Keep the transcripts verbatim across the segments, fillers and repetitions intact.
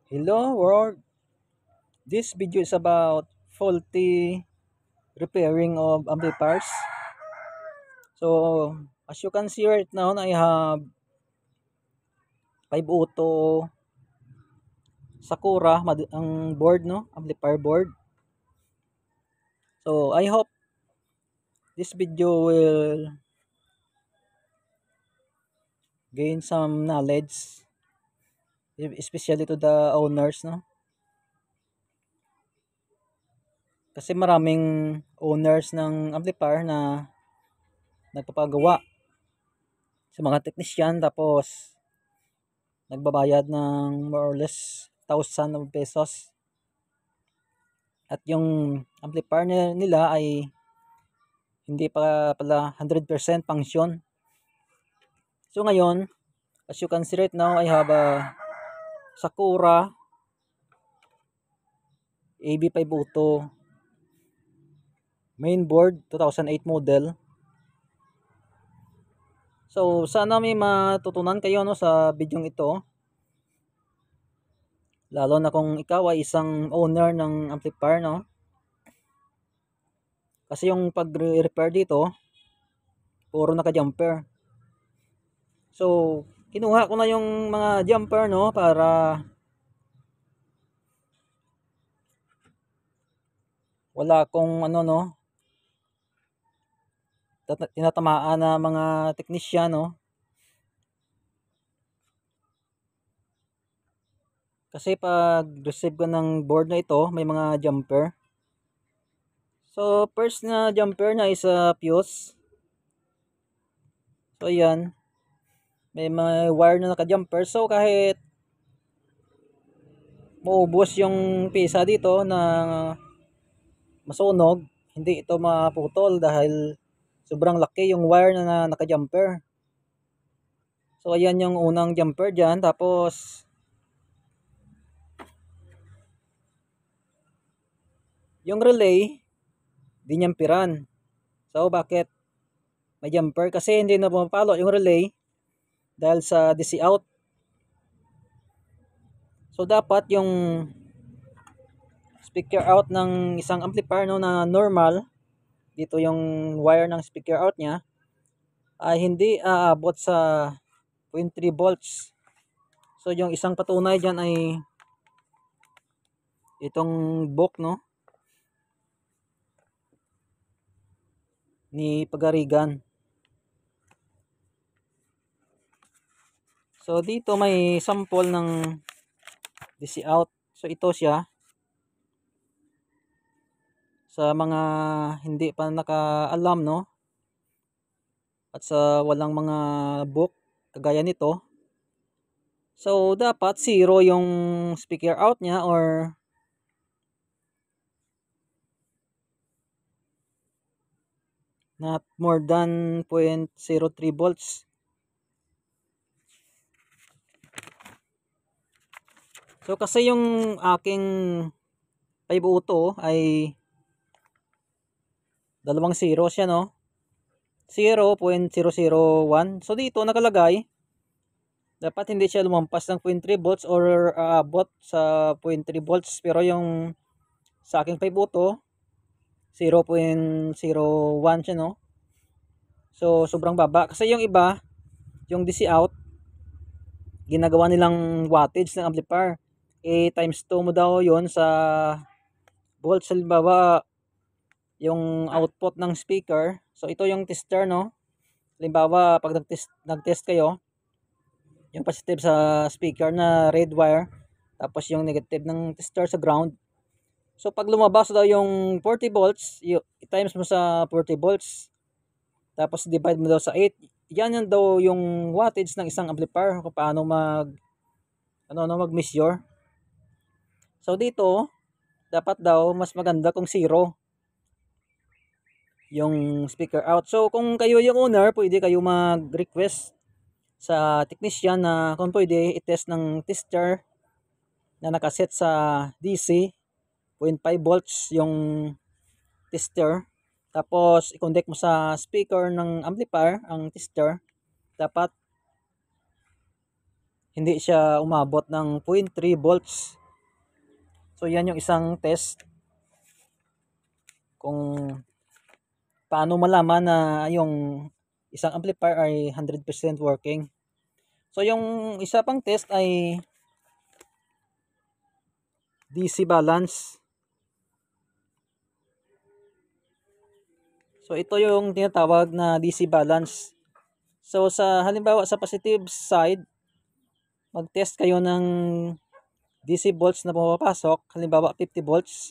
Hello world, this video is about faulty repairing of amplifiers. So as you can see right now, I have five auto Sakura ang board, no, amplifier board. So I hope this video will gain some knowledge, especially to the owners, no, kasi maraming owners ng amplifier na nagpapagawa sa mga technician, tapos nagbabayad ng more or less thousand of pesos. At yung amplifier nila ay hindi pa pala one hundred percent function. So ngayon, as you can see right now, I have a Sakura A B five Auto mainboard two thousand eight model. So sana may matutunan kayo, no, sa bidyong ito. Lalo na kung ikaw ay isang owner ng amplifier, no? Kasi yung pag-repair dito, puro naka-jumper. So, kinuha ko na yung mga jumper, no, para wala akong ano, no, tinatamaan na mga technician, no. Kasi pag receive ko ng board na ito, may mga jumper. So, first na jumper na is a fuse. So, ayan. May mga wire na naka-jumper. So, kahit maubos yung pisa dito na masunog, hindi ito maputol dahil sobrang laki yung wire na naka-jumper. So, ayan yung unang jumper dyan. Tapos, yung relay, di nyampiran. So, bakit may jumper? Kasi hindi na pumapalo yung relay dahil sa D C out. So, dapat yung speaker out ng isang amplifier, no, na normal, dito yung wire ng speaker out niya, ay hindi aabot sa zero point three volts. So, yung isang patunay dyan ay itong book, no, ni Pagarigan. So, dito may sample ng D C out. So, ito siya. Sa mga hindi pa nakaalam, no, at sa walang mga book kagaya nito. So, dapat zero yung speaker out niya or not more than zero point zero three volts. So, kasi yung aking five auto ay dalawang zero siya, no? zero point zero zero one. So, dito nakalagay, dapat hindi siya lumampas ng zero point three volts or aabot sa zero point three volts. Pero yung sa aking five auto, zero point zero one siya, no? So, sobrang baba. Kasi yung iba, yung D C out, ginagawa nilang wattage ng amplifier. Eh, times two mo daw yon sa volts. Halimbawa, yung output ng speaker. So, ito yung tester, no? Halimbawa, pag nag-test, nag-test kayo, yung positive sa speaker na red wire, tapos yung negative ng tester sa ground. So, pag lumabas daw yung forty volts, i-times mo sa forty volts, tapos divide mo daw sa eight. Yan yan daw yung wattage ng isang amplifier kung paano mag ano no mag-measure. So, dito, dapat daw mas maganda kung zero yung speaker out. So, kung kayo yung owner, pwede kayo mag-request sa technician na kung pwede i-test ng tester na nakaset sa D C, zero point five volts yung tester. Tapos, i-connect mo sa speaker ng amplifier, ang tester. Dapat hindi siya umabot ng zero point three volts. So yan yung isang test kung paano malaman na yung isang amplifier ay one hundred percent working. So yung isa pang test ay D C balance. So ito yung tinatawag na D C balance. So sa halimbawa sa positive side, mag-test kayo ng D C volts na pumapasok, halimbawa fifty volts.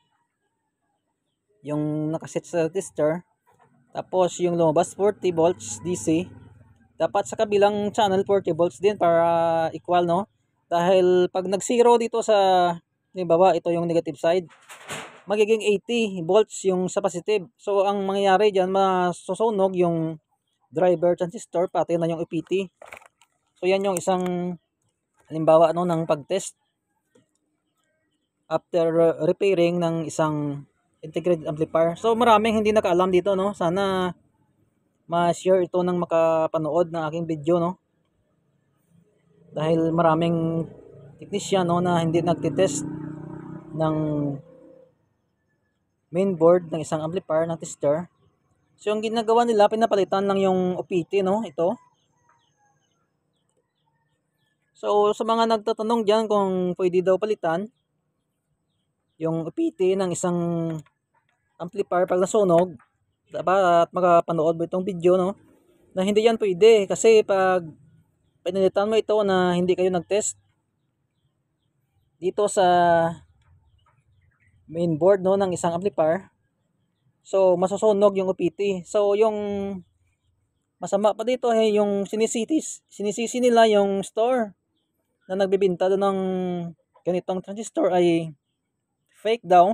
Yung nakaset sa tester. Tapos yung lumabas forty volts D C. Dapat sa kabilang channel forty volts din para equal, no? Dahil pag nag-zero dito sa halimbawa ito yung negative side, magiging eighty volts yung sa positive. So ang mangyayari diyan, masusunog yung driver transistor pati na yung O P T. So yan yung isang halimbawa no ng pag-test after repairing ng isang integrated amplifier. So maraming hindi nakaalam dito, no. Sana ma-share ito ng makapanood ng aking video, no. Dahil maraming technician, no, na hindi nagtitest ng main board ng isang amplifier ng tester. So yung ginagawa nila, pinapalitan lang yung O P T, no, ito. So sa mga nagtatanong diyan kung pwede daw palitan yung O P T ng isang amplifier pag nasunog, dapat makapanood mo itong video, no, na hindi yan pwede. Kasi pag pinalitan mo ito na hindi kayo nagtest dito sa main board, no, ng isang amplifier, so masusunog yung O P T. So yung masama pa dito ay yung sinisitis, sinisisi nila yung store na nagbebenta doon ng ganitong transistor ay fake daw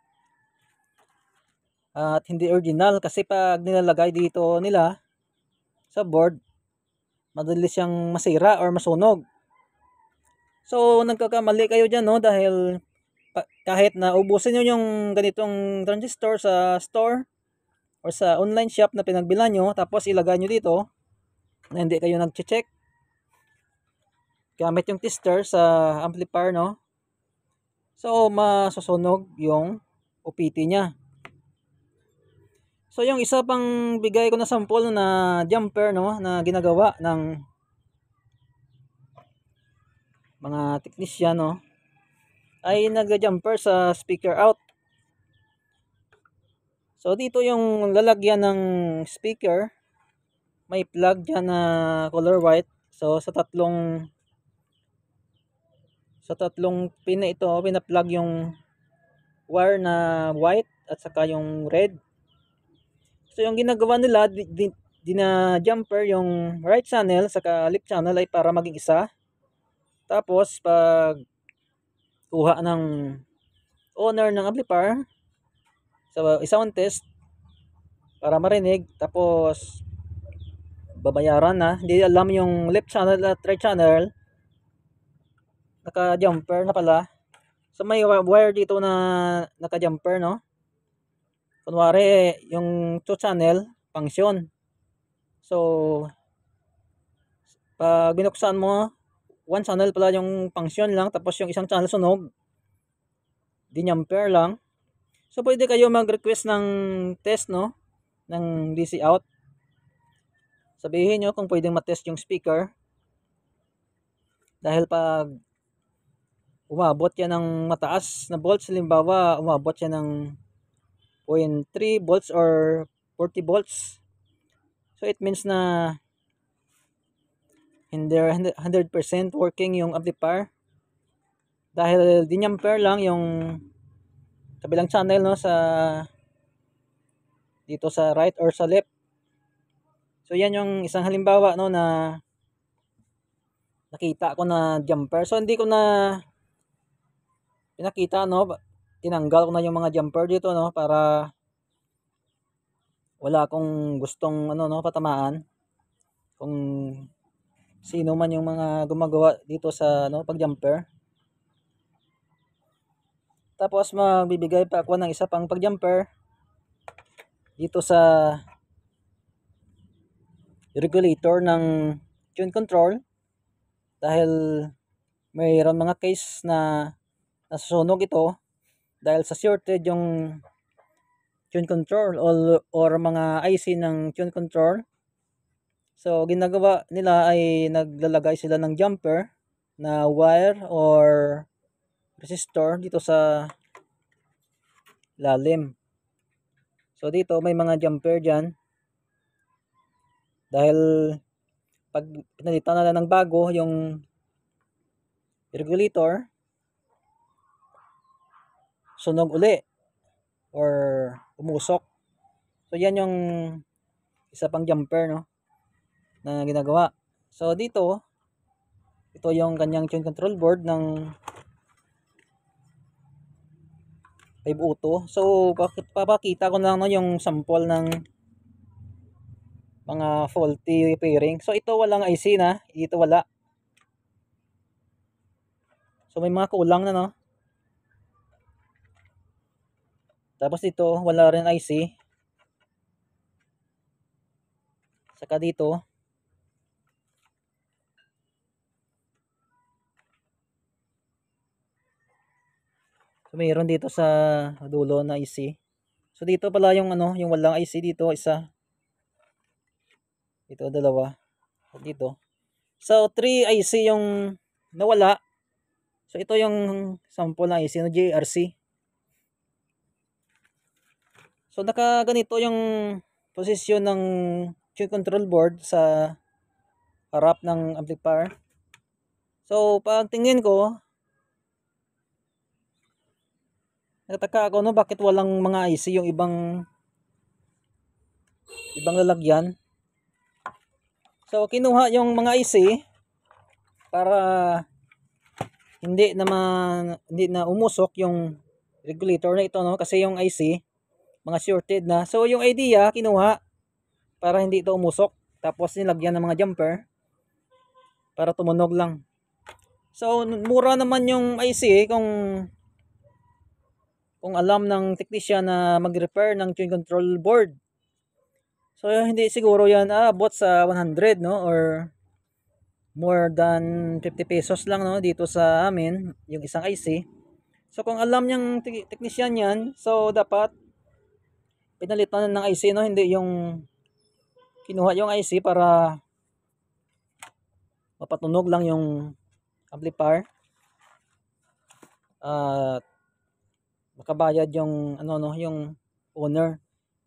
at hindi original. Kasi pag nilalagay dito nila sa board, madali siyang masira or masunog. So nagkakamali kayo dyan, no, dahil pa, kahit na ubusin nyo yung ganitong transistor sa store or sa online shop na pinagbilan nyo, tapos ilagay nyo dito na hindi kayo nag-check gamit yung tester sa amplifier, no, so masusunog yung O P T nya. So yung isa pang bigay ko na sample na jumper, no, na ginagawa ng mga technician, no, ay nagja-jumper sa speaker out. So dito yung lalagyan ng speaker, may plug dyan na color white. So sa tatlong sa tatlong pin na ito, pina-plug yung wire na white at saka yung red. So yung ginagawa nila, di, di, di na jumper yung right channel saka left channel ay para maging isa. Tapos pag kuha ng owner ng amplifier sa so, isang test para marinig, tapos babayaran na, hindi alam yung left channel at right channel, naka-jumper na pala. So may wire dito na naka-jumper, no. Kunwari yung two channel function. So pag binuksan mo, one channel pala yung function lang, tapos yung isang channel sunog, di-jumper lang. So pwede kayo mag-request ng test, no, ng D C out. Sabihin nyo kung pwedeng matest yung speaker. Dahil pag umabot yan ng mataas na volts, halimbawa umabot yan ng zero point three volts or forty volts, so it means na hindi one hundred percent working yung amplifier. Dahil di-jumper lang yung kabilang channel, no, sa dito sa right or sa left. So yan yung isang halimbawa, no, na nakita ko na jumper. So hindi ko na pinakita, no, tinanggal ko na yung mga jumper dito, no, para wala akong gustong ano, no, patamaan kung sino man yung mga gumagawa dito sa ano, pag jumper. Tapos magbibigay pa ako ng isa pang pag-jumper dito sa regulator ng tune control. dahil mayroon mga case na nasusunog ito dahil sa shorted yung tune control or, or mga I C ng tune control. So ginagawa nila ay naglalagay sila ng jumper na wire or resistor dito sa lalim. So dito may mga jumper dyan dahil pag pinalitan na ng bago yung regulator, sunog uli or umusok. So yan yung isa pang jumper, no, na ginagawa. So dito, ito yung kanyang tune control board ng five oh two. So papakita ko na, no, yung sample ng mga faulty pairing. So ito walang I C na, dito wala. So may mga kulang na, no. Tapos dito wala rin I C. Saka dito so mayroon dito sa dulo na I C. So dito pala yung ano, yung walang I C dito, isa. Dito dalawa. Dito. So three I C yung nawala. So ito yung sample ng I C ng J R C. So naka ganito yung posisyon ng tune control board sa harap ng amplifier. So pag tingin ko, nagtataka ako, no, bakit walang mga I C yung ibang ibang lalagyan. So kinuha yung mga I C para hindi naman hindi na umusok yung regulator na ito, no, kasi yung I C mga shorted na. So yung idea kinuha para hindi ito umusok, tapos nilagyan ng mga jumper para tumunog lang. So mura naman yung I C kung kung alam ng technician na mag-repair ng tune control board. So hindi siguro yan aabot sa one hundred, no, or more than fifty pesos lang, no, dito sa amin yung isang I C. So kung alam niyang technician yan, so dapat pinalitan ng I C, no, hindi yung kinuha yung I C para mapatunog lang yung amplifier at uh, makabayad yung ano, no, yung owner.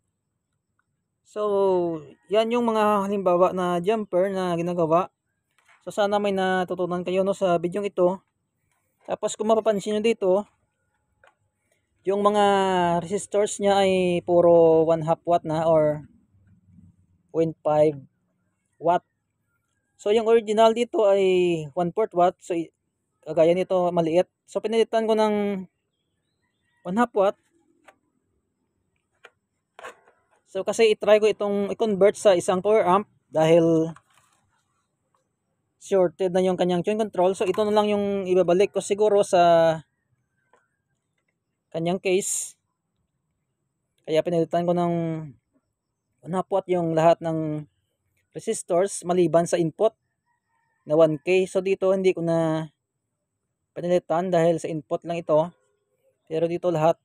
So yan yung mga halimbawa na jumper na ginagawa. So sana may natutunan kayo, no, sa video ito. Tapos kung mapapansin nyo dito, yung mga resistors niya ay puro one half watt na or zero point five watt. So yung original dito ay one fourth watt. So kagaya nito maliit. So pinalitan ko ng one half watt. So kasi i-try ko itong i-convert sa isang power amp dahil shorted na yung kanyang tune control. So ito na lang yung ibabalik ko siguro sa kanyang case. Kaya pinalitan ko ng one half watt yung lahat ng resistors maliban sa input na one K. So dito hindi ko na pinalitan dahil sa input lang ito. Pero dito lahat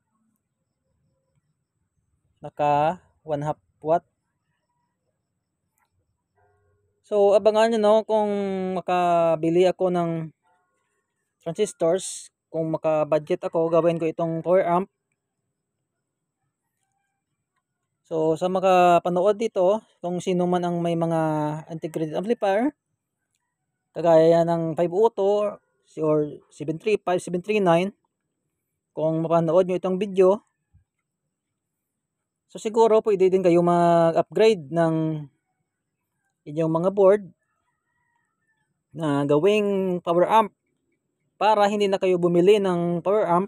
naka one half watt. So abangan nyo, no, kung makabili ako ng transistors, kung maka-budget ako, gawin ko itong power amp. So sa makapanood dito, kung sino man ang may mga integrated amplifier, kagaya ng five oh two or seven thirty-five, seven thirty-nine, kung mapanood nyo itong video, so siguro pwede din kayo mag-upgrade ng inyong mga board na gawing power amp para hindi na kayo bumili ng power amp.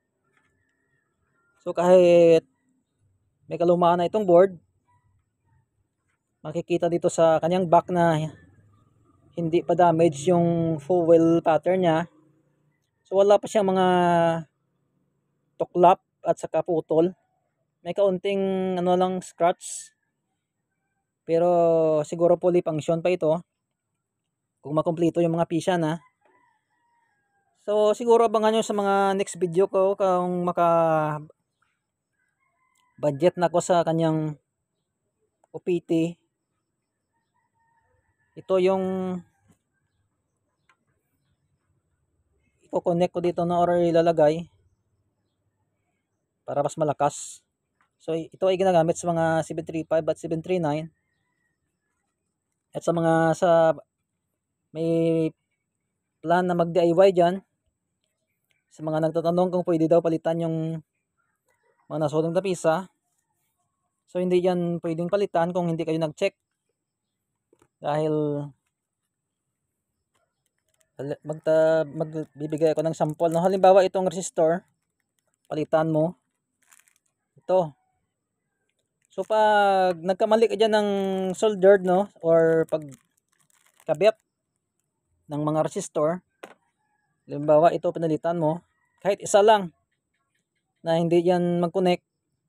So kahit may kalumaan na itong board, makikita dito sa kanyang back na hindi pa damage yung fuel pattern niya. So wala pa siyang mga tuklap at saka putol. May kaunting ano lang scratch, pero siguro fully function pa ito. kung makumpleto yung mga pisya na. So siguro abangan nyo sa mga next video ko kung maka budget na ko sa kanyang O P T. Ito yung i-connect ko dito na or ilalagay para mas malakas. So ito ay ginagamit sa mga seven thirty-five at seven thirty-nine. At sa mga sa may plan na mag-D I Y dyan, sa mga nagtatanong kung pwede daw palitan yung mga nasunog na pisa, so hindi yan pwedeng palitan kung hindi kayo nag-check. Dahil magta, magbibigay ako ng sample. No? Halimbawa itong resistor, palitan mo. Ito. So pag nagkamali ka dyan ng soldered, no, or pag kabit ng mga resistor, halimbawa ito pinalitan mo, kahit isa lang na hindi yan mag-connect,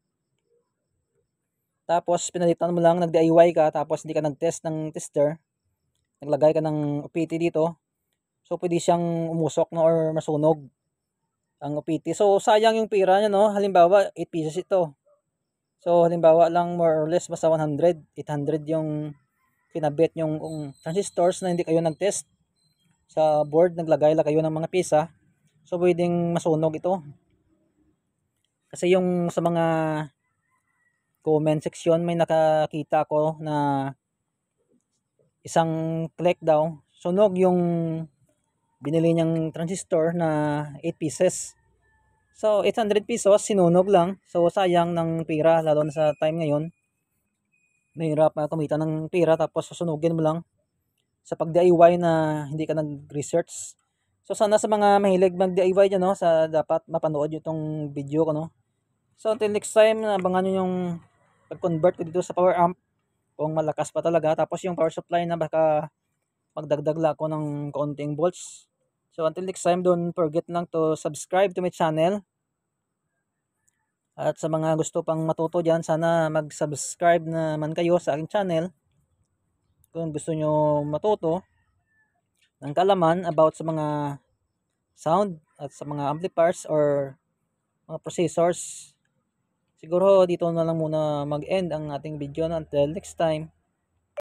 tapos pinalitan mo lang, nag-D I Y ka, tapos hindi ka nag-test ng tester, naglagay ka ng O P T dito, so pwede siyang umusok, no, or masunog ang O P T. So sayang yung pira niya, no. Halimbawa eight pieces ito. So halimbawa lang more or less basta one hundred, eight hundred yung kinabit yung um, transistors na hindi kayo nag-test sa board, naglagay lang kayo ng mga pisa. So pwedeng masunog ito. Kasi yung sa mga comment section may nakakita ko na isang click daw, sunog yung binili niyang transistor na eight pieces. So eight hundred pesos sinunog lang. So sayang ng pira, lalo na sa time ngayon. Mahirap na kumita ng pira tapos susunugin mo lang sa pag-D I Y na hindi ka nag-research. So sana sa mga mahilig mag-D I Y dyan, no, sa dapat mapanood nyo itong video ko, no. So until next time, abangan nyo yung pag-convert ko dito sa power amp kung malakas pa talaga. Tapos yung power supply na baka magdagdag lang ako ng kaunting volts. So until next time, don't forget lang to subscribe to my channel. At sa mga gusto pang matuto dyan, sana mag-subscribe naman kayo sa aking channel. Kung gusto nyo matuto ng kalaman about sa mga sound at sa mga amplifiers or mga processors. Siguro dito na lang muna mag-end ang ating video na until next time.